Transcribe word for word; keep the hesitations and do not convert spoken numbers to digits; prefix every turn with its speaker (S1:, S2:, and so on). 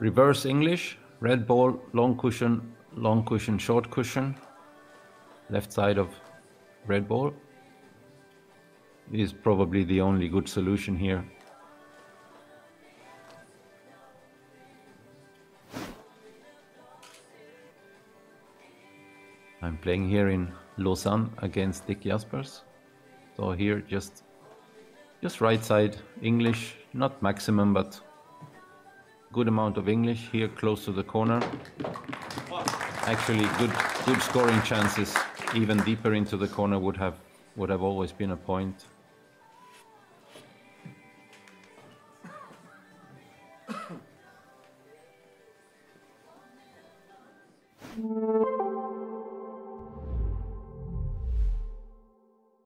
S1: Reverse English, red ball, long cushion, long cushion, short cushion. Left side of red ball is probably the only good solution here. I'm playing here in Lausanne against Dick Jaspers. So here just just right side English, not maximum but good amount of English here close to the corner. Actually good good scoring chances. Even deeper into the corner would have would have always been a point.